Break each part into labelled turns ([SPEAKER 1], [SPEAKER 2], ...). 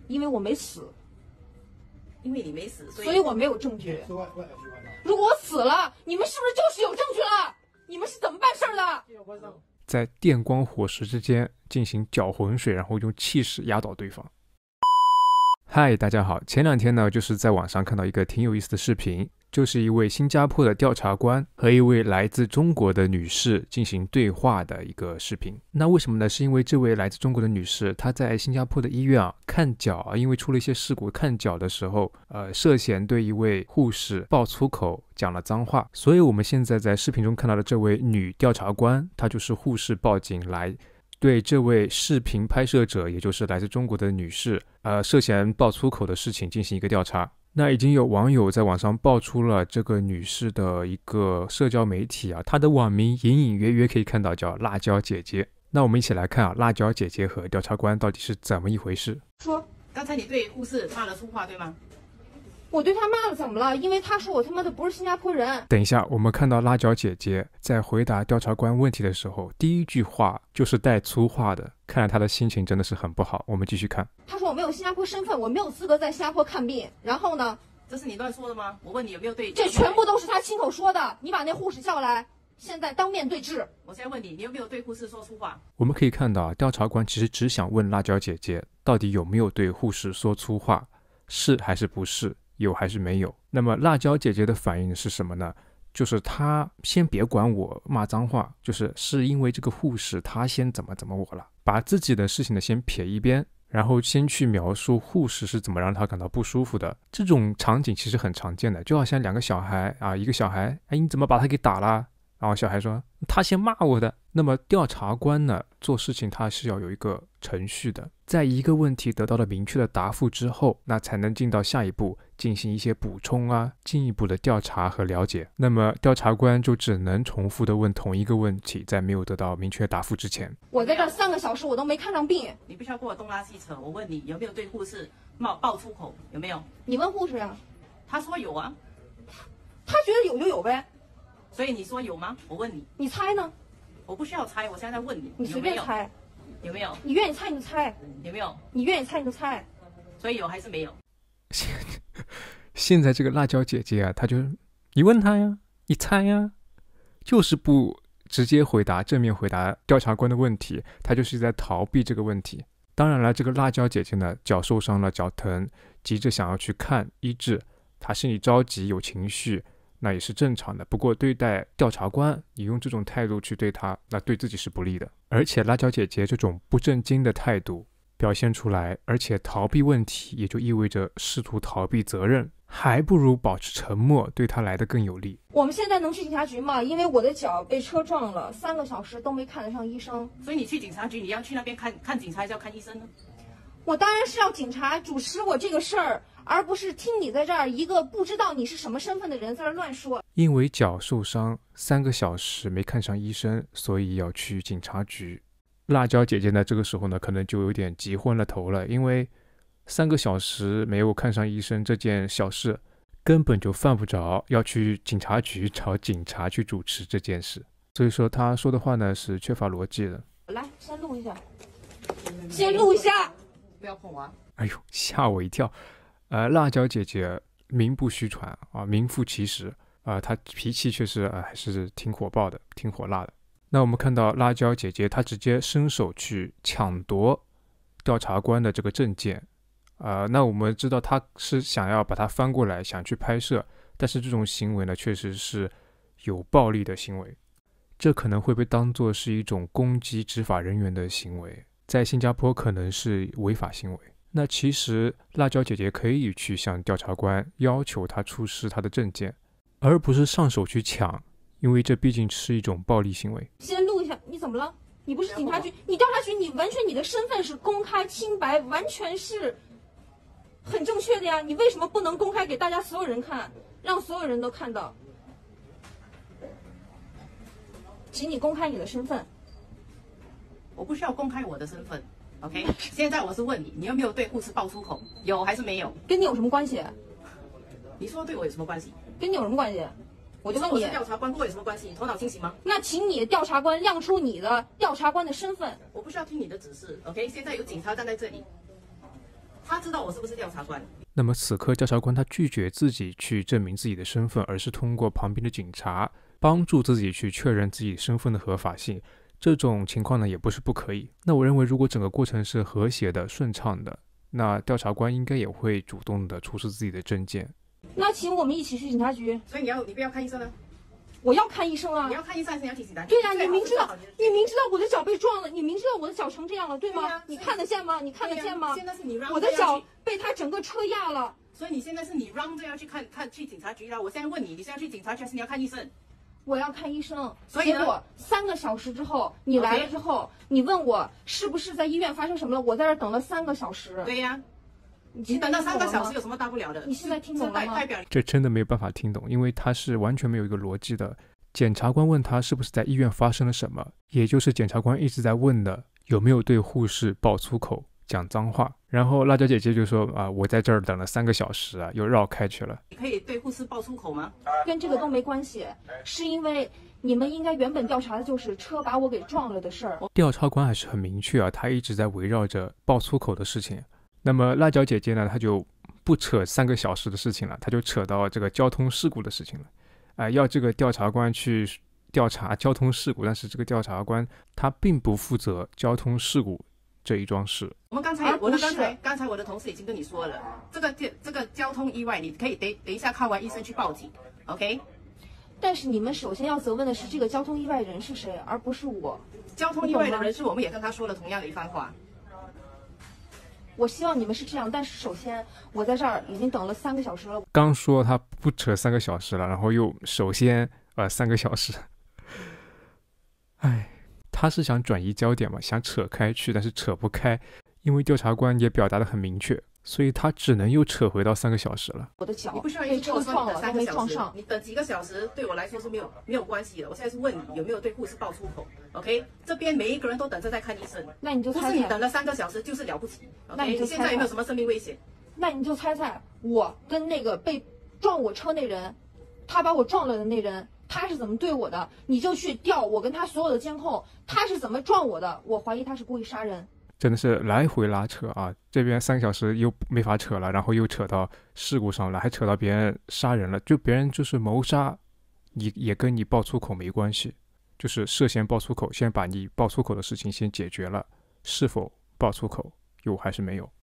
[SPEAKER 1] 因为我没死。
[SPEAKER 2] 因为你没死，
[SPEAKER 1] 所以我没有证据。如果我死了，你们是不是就是有证据了？你们是怎么办事的？
[SPEAKER 3] 在电光火石之间进行搅浑水，然后用气势压倒对方。嗨，大家好，前两天呢，就是在网上看到一个挺有意思的视频，就是一位新加坡的调查官和一位来自中国的女士进行对话的一个视频。那为什么呢？是因为这位来自中国的女士，她在新加坡的医院看脚因为出了一些事故，看脚的时候，涉嫌对一位护士爆粗口，讲了脏话。所以我们现在在视频中看到的这位女调查官，她就是护士报警来对这位视频拍摄者，也就是来自中国的女士，涉嫌爆粗口的事情进行一个调查。那已经有网友在网上爆出了这个女士的一个社交媒体她的网名隐隐约约可以看到叫辣椒姐姐。那我们一起来看辣椒姐姐和调查官到底是怎么一回事。
[SPEAKER 2] 说，刚才你对护士骂了粗话，对吗？
[SPEAKER 1] 我对他骂了怎么了？因为他说我他妈的不是新加坡人。
[SPEAKER 3] 等一下，我们看到辣椒姐姐在回答调查官问题的时候，第一句话就是带粗话的，看来她的心情真的是很不好。我们继续看。
[SPEAKER 1] 他说我没有新加坡身份，我没有资格在新加坡看病。然后呢？
[SPEAKER 2] 这是你乱说的吗？我问你有没有对？
[SPEAKER 1] 这全部都是他亲口说的。你把那护士叫来，现在当面对质。
[SPEAKER 2] 我现在问你，你有没有对护士说粗话？
[SPEAKER 3] 我们可以看到调查官其实只想问辣椒姐姐到底有没有对护士说粗话，是还是不是？有还是没有？那么辣椒姐姐的反应是什么呢？就是她先别管我骂脏话，是因为这个护士她先怎么我了，把自己的事情呢先撇一边，然后先去描述护士是怎么让她感到不舒服的。这种场景其实很常见的，就好像两个小孩一个小孩你怎么把他给打了？然后小孩说他先骂我的。那么调查官呢，做事情他是要有一个程序的，在一个问题得到了明确的答复之后，那才能进到下一步进行一些补充进一步的调查和了解。那么调查官就只能重复的问同一个问题，在没有得到明确答复之前。
[SPEAKER 1] 我在这3个小时我都没看上病。
[SPEAKER 2] 你不需要跟我东拉西扯，我问你有没有对护士爆粗口，有没有？
[SPEAKER 1] 你问护士啊。
[SPEAKER 2] 他说有啊。
[SPEAKER 1] 他觉得有就有呗。
[SPEAKER 2] 所以你说有吗？我问你。
[SPEAKER 1] 你猜呢？
[SPEAKER 2] 我不需要猜，我现在在问你。
[SPEAKER 1] 你随便猜。
[SPEAKER 2] 有没有？
[SPEAKER 1] 你愿意猜你就猜。
[SPEAKER 2] 有没有？
[SPEAKER 1] 你愿意猜你就猜。
[SPEAKER 2] 所以有还是没有？
[SPEAKER 3] 现在这个辣椒姐姐她就你问她呀，你猜呀，就是不直接回答，正面回答调查官的问题，她就是在逃避这个问题。当然了，这个辣椒姐姐呢，脚受伤了，脚疼，急着想要去看医治，她心里着急，有情绪，那也是正常的。不过对待调查官，你用这种态度去对他，那对自己是不利的。而且辣椒姐姐这种不正经的态度表现出来，而且逃避问题，也就意味着试图逃避责任，还不如保持沉默，对他来得更有利。
[SPEAKER 1] 我们现在能去警察局吗？因为我的脚被车撞了，3个小时都没看得上医生。
[SPEAKER 2] 所以你去警察局，你要去那边看警察，还是要看医生呢？
[SPEAKER 1] 我当然是要警察主持我这个事儿，而不是听你在这儿一个不知道你是什么身份的人在这乱说。
[SPEAKER 3] 因为脚受伤3个小时没看上医生，所以要去警察局。辣椒姐姐呢，这个时候呢，可能就有点急昏了头了，因为3个小时没有看上医生这件小事，根本就犯不着要去警察局找警察去主持这件事。所以说她说的话呢是缺乏逻辑的。
[SPEAKER 1] 来，先录一下，先录一下。
[SPEAKER 2] 不要碰我啊！
[SPEAKER 3] 哎呦，吓我一跳。辣椒姐姐名不虚传名副其实她脾气确实还是挺火爆的，挺火辣的。那我们看到辣椒姐姐她直接伸手去抢夺调查官的这个证件那我们知道她是想要把它翻过来，想去拍摄，但是这种行为呢确实是有暴力的行为，这可能会被当作是一种攻击执法人员的行为，在新加坡可能是违法行为。那其实辣椒姐姐可以去向调查官要求他出示他的证件，而不是上手去抢，因为这毕竟是一种暴力行为。
[SPEAKER 1] 先录一下，你怎么了？你不是警察局，你调查局，你完全你的身份是公开清白，完全是很正确的呀。你为什么不能公开给大家所有人看，让所有人都看到？请你公开你的身份。
[SPEAKER 2] 我不需要公开我的身份。OK， 现在我是问你，你有没有对护士爆粗口？有还是没有？
[SPEAKER 1] 跟你有什么关系？
[SPEAKER 2] 你说对我有什么关系？
[SPEAKER 1] 跟你有什么关系？我就问你，
[SPEAKER 2] 我是调查官，跟我有什么关系？你头脑清醒吗？
[SPEAKER 1] 那请你调查官亮出你的调查官的身份。
[SPEAKER 2] 我不需要听你的指示。OK， 现在有警察站在这里， 他知道我是不是调查官。
[SPEAKER 3] 那么此刻调查官他拒绝自己去证明自己的身份，而是通过旁边的警察帮助自己去确认自己身份的合法性。这种情况呢也不是不可以。那我认为如果整个过程是和谐的、顺畅的，那调查官应该也会主动的出示自己的证件。
[SPEAKER 1] 那请我们一起去警察局。
[SPEAKER 2] 所以你不要看医生了。
[SPEAKER 1] 我要看医生啊！
[SPEAKER 2] 你要看医生还是你要去警察局？
[SPEAKER 1] 对呀、你明知道我的脚被撞了，你明知道我的脚成这样了，对吗？
[SPEAKER 2] 对呀
[SPEAKER 1] 你看得见吗？你看得见吗？
[SPEAKER 2] 现在是你让
[SPEAKER 1] 我的脚被他整个车压了。
[SPEAKER 2] 所以你现在是你让着要去去警察局了。我现在问你，你是要去警察局还是你要看医生？
[SPEAKER 1] 我要看医生。
[SPEAKER 2] 所以
[SPEAKER 1] 结果3个小时之后，你来了之后，你问我是不是在医院发生什么了？我在这儿等了3个小时。
[SPEAKER 2] 对呀、
[SPEAKER 1] 你
[SPEAKER 2] 等到3个小时有什么大不了的？
[SPEAKER 1] 你现在听懂了吗？
[SPEAKER 2] 代表
[SPEAKER 3] 这真的没有办法听懂，因为他是完全没有一个逻辑的。检察官问他是不是在医院发生了什么，也就是检察官一直在问的有没有对护士爆粗口、讲脏话。然后辣椒姐姐就说我在这儿等了3个小时啊，又绕开去了。
[SPEAKER 2] 你可以对护士爆粗口吗？
[SPEAKER 1] 跟这个都没关系，是因为你们应该原本调查的就是车把我给撞了的事儿。
[SPEAKER 3] 调查官还是很明确啊，他一直在围绕着爆粗口的事情。那么辣椒姐姐呢，她就不扯3个小时的事情了，她就扯到这个交通事故的事情了。要这个调查官去调查交通事故，但是这个调查官他并不负责交通事故这一桩事。
[SPEAKER 2] 我们刚才我的同事已经跟你说了，这个交通意外，你可以等一下看完医生去报警 ，OK？
[SPEAKER 1] 但是你们首先要责问的是这个交通意外人是谁，而不是我。
[SPEAKER 2] 交通意外的人是我们也跟他说了同样的一番话。
[SPEAKER 1] 我希望你们是这样，但是首先我在这儿已经等了3个小时了。
[SPEAKER 3] 刚说他不扯3个小时了，然后又首先3个小时。他是想转移焦点嘛，想扯开去，但是扯不开，因为调查官也表达得很明确，所以他只能又扯回到3个小时了。
[SPEAKER 1] 我的脚
[SPEAKER 2] 你不需要
[SPEAKER 1] 被车撞了，
[SPEAKER 2] 3
[SPEAKER 1] 都没
[SPEAKER 2] 个小时
[SPEAKER 1] 撞上。
[SPEAKER 2] 你等几个小时对我来说是没有关系的。我现在是问你有没有对护士爆粗口 ，OK？ 这边每一个人都等着在看医生，
[SPEAKER 1] 那你就猜猜，
[SPEAKER 2] 不是你等了3个小时就是了不起 ，OK？
[SPEAKER 1] 你就
[SPEAKER 2] 现在有没有什么生命危险？
[SPEAKER 1] 那你就猜猜，我跟那个被撞我车那人，他把我撞了的那人，他是怎么对我的？你就去调我跟他所有的监控，他是怎么撞我的？我怀疑他是故意杀人。
[SPEAKER 3] 真的是来回拉扯啊！这边3个小时又没法扯了，然后又扯到事故上了，还扯到别人杀人了，就别人就是谋杀，你也跟你爆粗口没关系，就是涉嫌爆粗口，先把你爆粗口的事情先解决了，是否爆粗口有还是没有，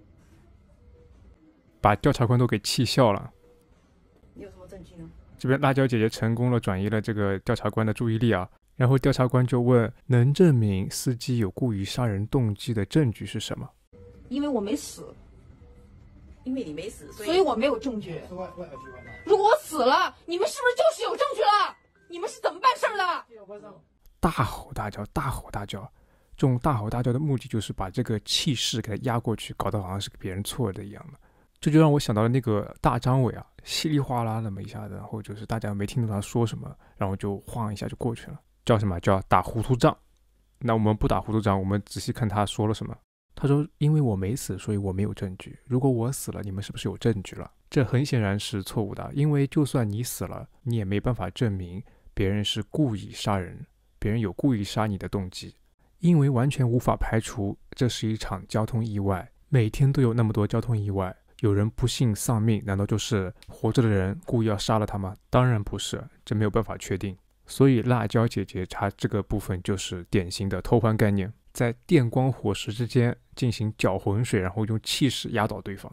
[SPEAKER 3] 把调查官都给气笑了。
[SPEAKER 2] 你有什么证据呢？
[SPEAKER 3] 这边辣椒姐姐成功了转移了这个调查官的注意力啊，然后调查官就问，能证明司机有故意杀人动机的证据是什么？
[SPEAKER 1] 因为我没死，
[SPEAKER 2] 因为你没死，
[SPEAKER 1] 所以我没有证据。如果我死了，你们是不是就是有证据了？你们是怎么办事的？
[SPEAKER 3] 大吼大叫，大吼大叫，这种大吼大叫的目的就是把这个气势给它压过去，搞得好像是别人错的一样的。这就让我想到了那个大张伟啊，稀里哗啦那么一下子，然后就是大家没听懂他说什么，然后就晃一下就过去了，叫什么？叫打糊涂仗。那我们不打糊涂仗，我们仔细看他说了什么。他说，因为我没死，所以我没有证据。如果我死了，你们是不是有证据了？这很显然是错误的，因为就算你死了，你也没办法证明别人是故意杀人，别人有故意杀你的动机，因为完全无法排除这是一场交通意外。每天都有那么多交通意外，有人不幸丧命，难道就是活着的人故意要杀了他吗？当然不是，这没有办法确定。所以辣椒姐姐她这个部分就是典型的偷换概念，在电光火石之间进行搅浑水，然后用气势压倒对方。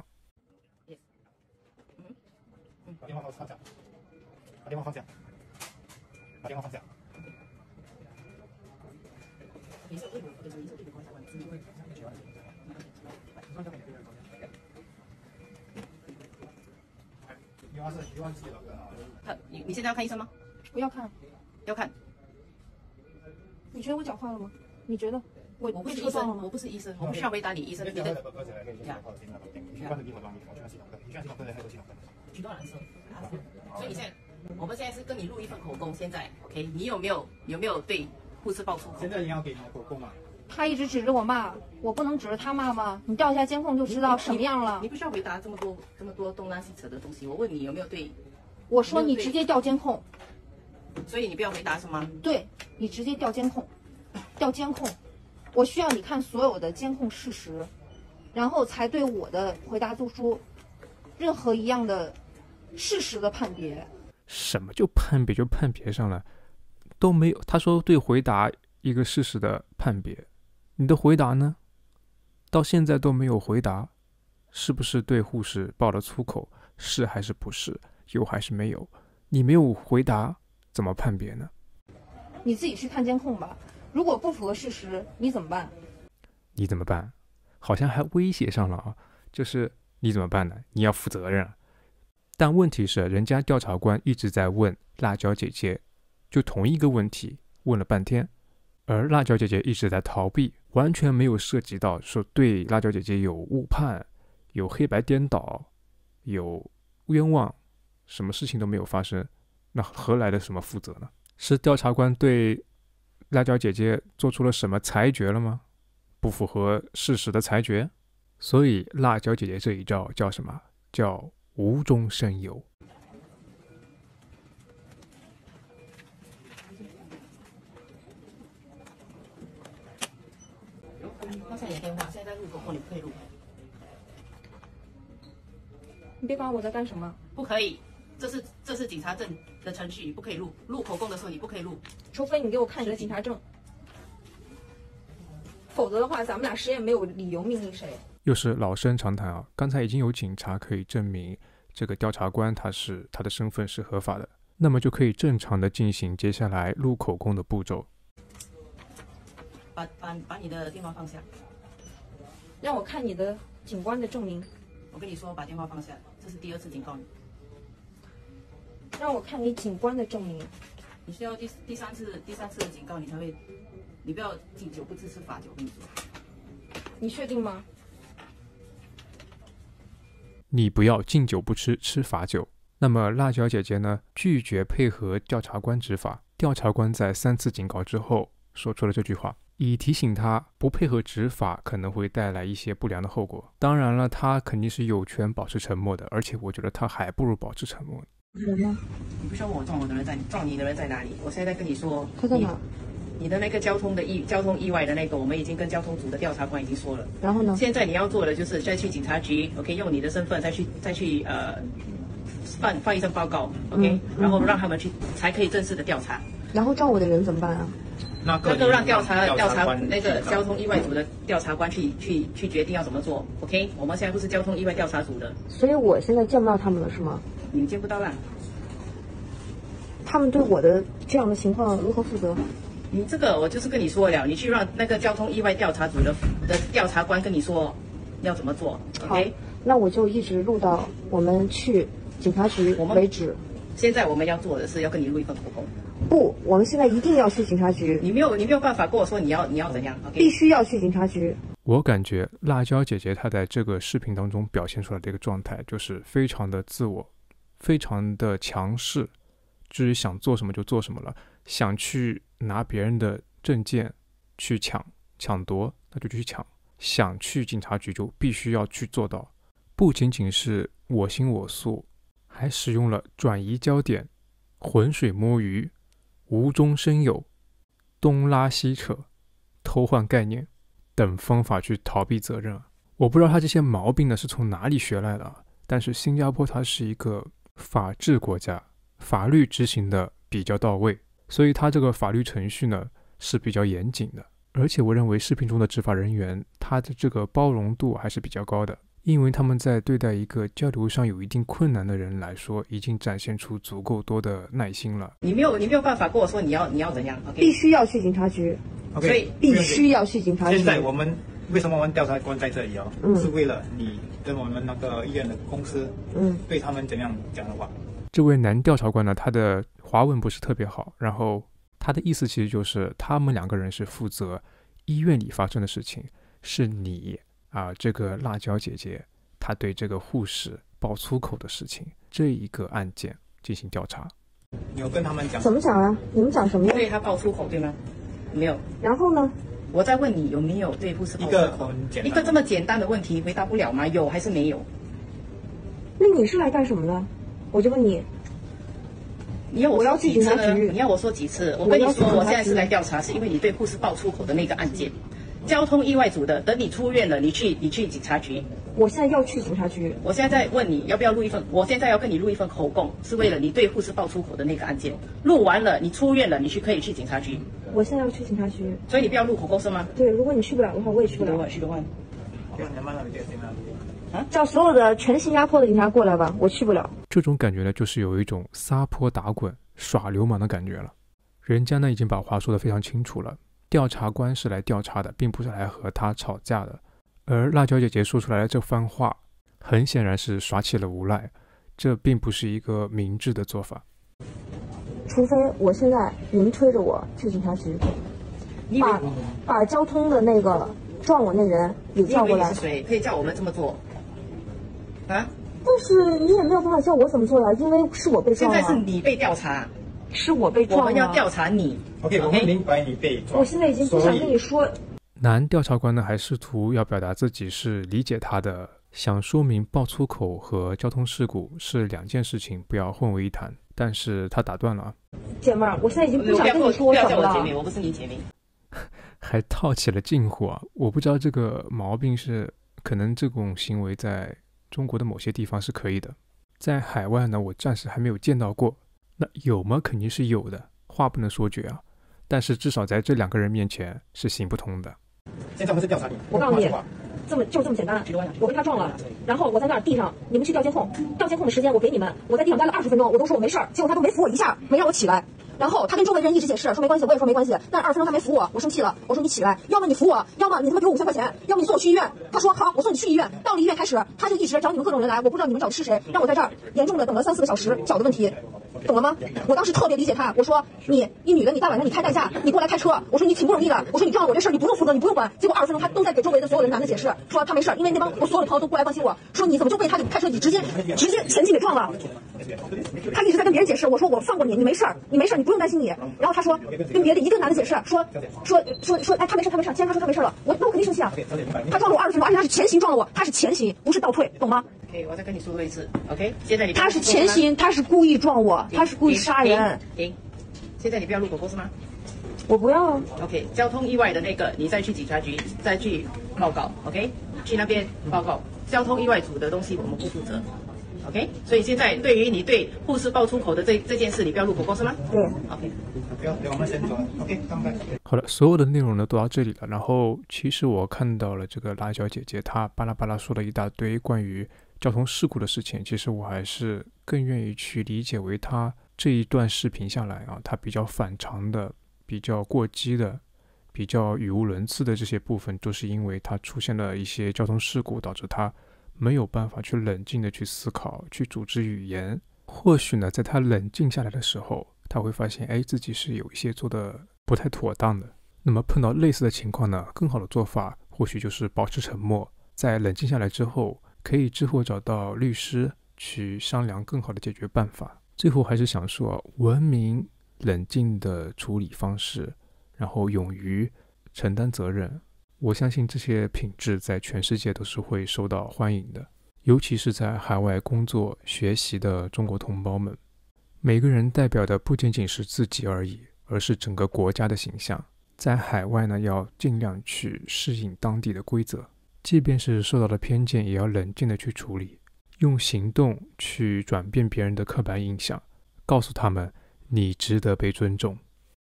[SPEAKER 4] 把电话放下，把电话放下，把电话放下。你忘记了？
[SPEAKER 2] 你现在要看医生吗？
[SPEAKER 1] 不要看。
[SPEAKER 2] 要看。
[SPEAKER 1] 你觉得我讲话了吗？你觉得我
[SPEAKER 2] 不是医生，
[SPEAKER 1] 车撞了吗？
[SPEAKER 2] 我不是医生，我不需要回答你医生。你的。所以你现在，我们现在是跟你录一份口供，现在 OK？ 你有没有对护士爆粗口？
[SPEAKER 4] 现在你要给你的口供嘛？
[SPEAKER 1] 他一直指着我骂，我不能指着他骂吗？你调一下监控就知道什么样了。
[SPEAKER 2] 你不需要回答这么多东拉西扯的东西。我问你有没有对？
[SPEAKER 1] 我说你直接调监控。
[SPEAKER 2] 所以你不要回答是吗？
[SPEAKER 1] 对，你直接调监控，调监控。我需要你看所有的监控事实。 然后才对我的回答做出任何一样的事实的判别。
[SPEAKER 3] 什么就判别就判别上了，都没有。他说对回答一个事实的判别，你的回答呢？到现在都没有回答，是不是对护士爆了粗口？是还是不是？有还是没有？你没有回答，怎么判别呢？
[SPEAKER 1] 你自己去看监控吧，如果不符合事实，你怎么办？
[SPEAKER 3] 你怎么办？好像还威胁上了啊！就是你怎么办呢？你要负责任。但问题是，人家调查官一直在问辣椒姐姐，就同一个问题问了半天，而辣椒姐姐一直在逃避，完全没有涉及到说对辣椒姐姐有误判、有黑白颠倒、有冤枉，什么事情都没有发生，那何来的什么负责呢？是调查官对辣椒姐姐做出了什么裁决了吗？不符合事实的裁决？所以辣椒姐姐这一招叫什么？叫无中生有。
[SPEAKER 2] 放下你的电话，现在在录口供，你不可以录。
[SPEAKER 1] 你别管我在干什么，
[SPEAKER 2] 不可以，这是警察证的程序，你不可以录。录口供的时候你不可以录，
[SPEAKER 1] 除非你给我看你的警察证，否则的话，咱们俩谁也没有理由命令谁。
[SPEAKER 3] 又是老生常谈啊！刚才已经有警察可以证明这个调查官他的身份是合法的，那么就可以正常的进行接下来录口供的步骤。
[SPEAKER 2] 把你的电话放下，
[SPEAKER 1] 让我看你的警官的证明。
[SPEAKER 2] 我跟你说，把电话放下，这是第2次警告你。
[SPEAKER 1] 让我看你警官的证明。
[SPEAKER 2] 你需要第三次的警告，你才会，你不要敬酒不吃吃罚酒。我跟你说，
[SPEAKER 1] 你确定吗？
[SPEAKER 3] 你不要敬酒不吃吃罚酒。那么辣椒姐姐呢，拒绝配合调查官执法。调查官在3次警告之后说出了这句话，以提醒他不配合执法可能会带来一些不良的后果。当然了，他肯定是有权保持沉默的，而且我觉得他还不如保持沉默。
[SPEAKER 1] 人呢？
[SPEAKER 2] 你不需要问我撞你的人在哪里？我现在跟你说，
[SPEAKER 1] 他在哪？
[SPEAKER 2] 你的那个交通意外的那个，我们已经跟交通组的调查官已经说了。
[SPEAKER 1] 然后呢？
[SPEAKER 2] 现在你要做的就是再去警察局 ，OK， 用你的身份再去放一份报告 ，OK，然后让他们去才可以正式的调查。
[SPEAKER 1] 然后撞我的人怎么办啊？
[SPEAKER 2] 那个让调查那个交通意外组的调查官去决定要怎么做 ，OK？ 我们现在不是交通意外调查组的，
[SPEAKER 1] 所以我现在见不到他们了，是吗？
[SPEAKER 2] 你见不到啦。
[SPEAKER 1] 他们对我的这样的情况如何负责？
[SPEAKER 2] 你这个我就是跟你说了，你去让那个交通意外调查组的调查官跟你说要怎么做 ，OK？
[SPEAKER 1] 那我就一直录到我们去警察局为止。
[SPEAKER 2] 现在我们要做的是要跟你录一份口供。
[SPEAKER 1] 不，我们现在一定要去警察局。
[SPEAKER 2] 你没有办法跟我说你要怎样 ，OK？
[SPEAKER 1] 必须要去警察局。
[SPEAKER 3] 我感觉辣椒姐姐她在这个视频当中表现出来的一个状态，就是非常的自我，非常的强势，至于想做什么就做什么了，想去拿别人的证件去抢夺，那就去抢；想去警察局就必须要去做到。不仅仅是我行我素，还使用了转移焦点、浑水摸鱼、无中生有、东拉西扯、偷换概念等方法去逃避责任。我不知道他这些毛病呢是从哪里学来的，但是新加坡它是一个法治国家，法律执行的比较到位，所以他这个法律程序呢是比较严谨的。而且我认为视频中的执法人员他的这个包容度还是比较高的，因为他们在对待一个交流上有一定困难的人来说，已经展现出足够多的耐心了。
[SPEAKER 2] 你没有办法跟我说你要怎样 ，OK？
[SPEAKER 1] 必须要去警察局。
[SPEAKER 4] OK，
[SPEAKER 2] 所以
[SPEAKER 1] 必须要去警察局。
[SPEAKER 4] 现在我们为什么我们调查官在这里哦？是为了你跟我们那个医院的公司，对他们怎样讲的话。
[SPEAKER 3] 这位男调查官呢，他的华文不是特别好，然后他的意思其实就是他们2个人是负责医院里发生的事情，是你这个辣椒姐姐她对这个护士爆粗口的事情这一个案件进行调查。
[SPEAKER 4] 你有跟他们讲
[SPEAKER 1] 怎么讲啊？你们讲什么呀？
[SPEAKER 2] 对他爆粗口对吗？没有。
[SPEAKER 1] 然后呢？
[SPEAKER 2] 我在问你有没有对护士爆粗口？一个这么简单的问题回答不了吗？有还是没有？
[SPEAKER 1] 那你是来干什么的？我就问你。
[SPEAKER 2] 你要我说几次呢？你要我说几次？我跟你说，我现在是来调查，是因为你对护士爆粗口的那个案件。 交通意外组的，等你出院了，你去警察局。
[SPEAKER 1] 我现在要去警察局。
[SPEAKER 2] 我现在在问你要不要录一份，我现在要跟你录一份口供，是为了你对护士爆粗口的那个案件。录完了，你出院了，你可以去警察局。
[SPEAKER 1] 我现在要去警察局，
[SPEAKER 2] 所以你不要录口供是吗？
[SPEAKER 1] 对，如果你去不了的话，我也去不了。
[SPEAKER 2] 去的话，
[SPEAKER 1] 叫所有的全新加坡的警察过来吧，我去不了。
[SPEAKER 3] 这种感觉呢，就是有一种撒泼打滚、耍流氓的感觉了。人家呢已经把话说得非常清楚了，调查官是来调查的，并不是来和他吵架的。而辣椒姐姐说出来的这番话，很显然是耍起了无赖，这并不是一个明智的做法。
[SPEAKER 1] 除非我现在你们推着我去警察局，把交通的那个撞我那人也叫过来。
[SPEAKER 2] 你是谁？可以叫我们这么做？啊？
[SPEAKER 1] 但是你也没有办法叫我怎么做呀，因为是我被撞了。
[SPEAKER 2] 现在是你被调查，
[SPEAKER 1] 是我被撞了。
[SPEAKER 2] 我们要调查你。
[SPEAKER 4] OK， 我们明白你被撞。
[SPEAKER 1] 我现在已经不想跟你说。
[SPEAKER 3] 男调查官呢，还试图要表达自己是理解他的，想说明爆粗口和交通事故是两件事情，不要混为一谈。但是他打断了。
[SPEAKER 1] 姐妹儿，我现在已经不想跟你说我怎么了。不要叫我
[SPEAKER 2] 姐妹，我不是你姐妹。
[SPEAKER 3] 还套起了近乎啊！我不知道这个毛病是，可能这种行为在中国的某些地方是可以的，在海外呢，我暂时还没有见到过。那有吗？肯定是有的，话不能说绝啊。但是至少在这两个人面前是行不通的。
[SPEAKER 4] 现在不是调查你，
[SPEAKER 1] 我告诉你，就这么简单。我跟他撞了，然后我在那儿地上，你们去调监控，调监控的时间我给你们，我在地上待了20分钟，我都说我没事儿，结果他都没扶我一下，没让我起来。然后他跟周围人一直解释说没关系，我也说没关系，但是20分钟他没扶我，我生气了，我说你起来，要么你扶我，要么你他妈给我5000块钱，要么你送我去医院。他说好，我送你去医院。到了医院开始，他就一直找你们各种人来，我不知道你们找的是谁，让我在这儿严重的等了3-4个小时，脚的问题。懂了吗？我当时特别理解他，我说你一女的，你大晚上你开代驾，你过来开车，我说你挺不容易的，我说你撞了我这事儿你不用负责，你不用管。结果20分钟他都在给周围的所有的男的解释，说他没事儿，因为那帮我所有的朋友都过来关心我，说你怎么就被他给开车你直接前进给撞了。他一直在跟别人解释，我说我放过你，你没事儿，你不用担心你。然后他说跟别的一个男的解释，说，哎他没事。既然他说他没事了，我肯定生气啊。他撞了我20分钟，而且他是前行撞了我，他是前行，不是倒退，懂吗？
[SPEAKER 2] OK， 我再跟你说多一次。OK， 现在你
[SPEAKER 1] 他是前行，他是故意撞我，他是故意杀人。
[SPEAKER 2] 停，现在你不要录口供是吗？
[SPEAKER 1] 我不要。
[SPEAKER 2] OK， 交通意外的那个，你再去警察局再去报告。OK， 去那边报告。交通意外组的东西我们不负责。OK， 所以现在对于你对护士爆粗口的这件事，你不要录口供是吗？
[SPEAKER 1] 对。
[SPEAKER 2] OK，
[SPEAKER 4] 不要，我们先走。OK， 拜拜。
[SPEAKER 3] 好了，所有的内容呢都到这里了。然后其实我看到了这个辣椒姐姐，她巴拉巴拉说了一大堆关于交通事故的事情，其实我还是更愿意去理解为他这一段视频下来啊，他比较反常的、比较过激的、比较语无伦次的这些部分，都是因为他出现了一些交通事故，导致他没有办法去冷静的去思考、去组织语言。或许呢，在他冷静下来的时候，他会发现，哎，自己是有一些做的不太妥当的。那么碰到类似的情况呢，更好的做法或许就是保持沉默，在冷静下来之后，可以之后找到律师去商量更好的解决办法。最后还是想说，文明冷静的处理方式，然后勇于承担责任，我相信这些品质在全世界都是会受到欢迎的，尤其是在海外工作学习的中国同胞们。每个人代表的不仅仅是自己而已，而是整个国家的形象。在海外呢，要尽量去适应当地的规则，即便是受到了偏见，也要冷静的去处理，用行动去转变别人的刻板印象，告诉他们你值得被尊重。